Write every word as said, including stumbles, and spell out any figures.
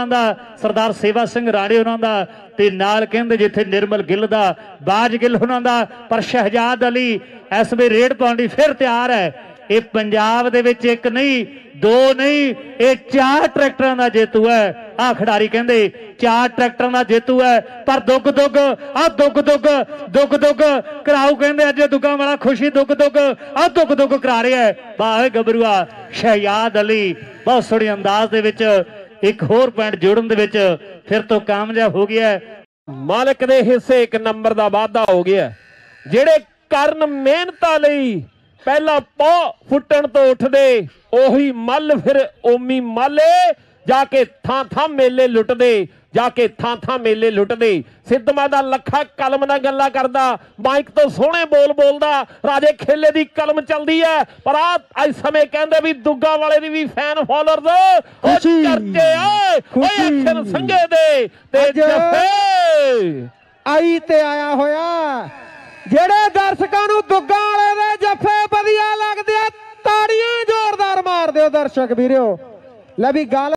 दा, सरदार सेवा सिंह राणे उन्हां दा, ते नाल कहंदे जिथे निर्मल गिल दा, बाज गिल उन्हां दा, पर शहजाद अली इस वे रेड पाउण लई फिर तैयार है। ये पंजाब दे विच एक नहीं दो नहीं ये चार ट्रैक्टरां दा जेतू है। आ खिडारी कहंदे चार ट्रैक्टरां दा जेतू है, पर दुग दुग आ दुग दुग दुग दुग कराऊ कहंदे अज दुग्गा वाला खुशी दुग दुग आ दुग दुग करा रहा है। वाह गबरूआ शहजाद अली बहुत सोहणे अंदाज दे विच एक होर पॉइंट जोड़न दे विच फिर तो कामयाब हो गया। मालिक दे हिस्से एक नंबर दा वाधा हो गया। जेड़े करन मेहनतां लई पहला पौ फुटन तो उठदे ओही मल फिर ओमी माले जाके थां थां मेले लुटदे, जाके थां थां मेले लुटदे। सिद्धमा दा लखा कलम नाल गल्लां करदा, माइक तो सोहणे बोल बोलदा, राजे खेले दी कलम चलदी है। पर आ अज समय कहंदे भी दुग्गा वाले दी भी फैन फॉलोअर्स ओ चर्चे आए ओए अखर संगे दे ते जफे आई ते आया होया। जेड़े दर्शकों नूं दुग्गा वाले दे जफे वधिया लगदे आ ताड़ियां जोरदार मार दिओ दर्शक वीरो। ले भी गल